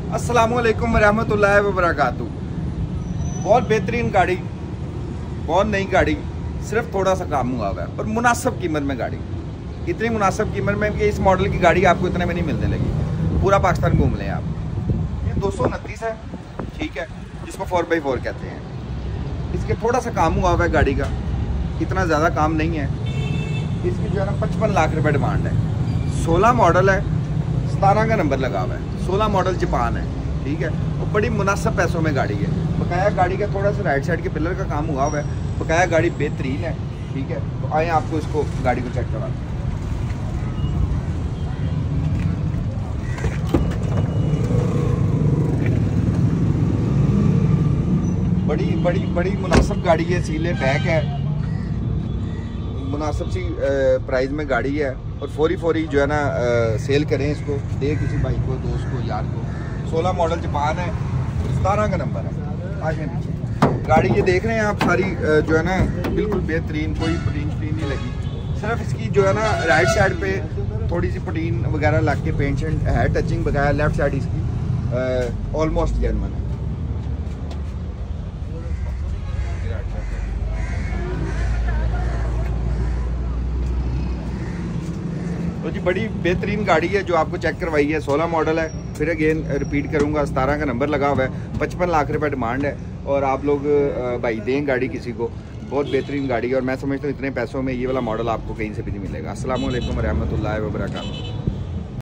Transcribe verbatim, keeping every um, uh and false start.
अस्सलामुअलैकुम वरहमतुल्लाहि वबरकातुहू। बहुत बेहतरीन गाड़ी, बहुत नई गाड़ी, सिर्फ थोड़ा सा काम हुआ हुआ है और मुनासिब कीमत में गाड़ी। इतनी मुनासिब कीमत में कि इस मॉडल की गाड़ी आपको इतने में नहीं मिलने लगी। पूरा पाकिस्तान घूम लें आप। ये दो सौ उनतीस है, ठीक है, जिसको फोर बाई फोर कहते हैं। इसके थोड़ा सा काम हुआ हुआ है गाड़ी का, इतना ज़्यादा काम नहीं है। इसकी जो है ना पचपन लाख रुपए डिमांड है। सोलह मॉडल है, सतारह का नंबर लगा हुआ है। सोलह मॉडल जापान है, ठीक है, और बड़ी मुनासिब पैसों में गाड़ी है। बकाया गाड़ी का थोड़ा सा राइट साइड के पिलर का काम हुआ हुआ है। बकाया गाड़ी बेहतरीन है, ठीक है। तो आए आपको इसको गाड़ी को चेक करवाते हैं। बड़ी बड़ी बड़ी मुनासिब गाड़ी है, सीले बैक है, मुनासिब सी प्राइस में गाड़ी है। और फोरी फोरी जो है ना आ, सेल करें इसको, दे किसी भाई को, दोस्त को, यार को। सोलह मॉडल जापान है, सतारह का नंबर है। आगे पीछे गाड़ी ये देख रहे हैं आप, सारी जो है ना बिल्कुल बेहतरीन, कोई पटीन शटीन नहीं लगी। सिर्फ इसकी जो है ना राइट साइड पे थोड़ी सी पटीन वगैरह लग के पेंट शेंट है, टचिंग बकाया। लेफ्ट साइड इसकी ऑलमोस्ट जेन्युइन है। तो जी बड़ी बेहतरीन गाड़ी है जो आपको चेक करवाई है। सोलह मॉडल है, फिर अगेन रिपीट करूंगा, सतारह का नंबर लगा हुआ है। पचपन लाख रुपए डिमांड है और आप लोग भाई दें गाड़ी किसी को। बहुत बेहतरीन गाड़ी है और मैं समझता हूँ इतने पैसों में ये वाला मॉडल आपको कहीं से भी नहीं मिलेगा। अस्सलाम वालेकुम रहमतुल्लाहि व बरकातहू।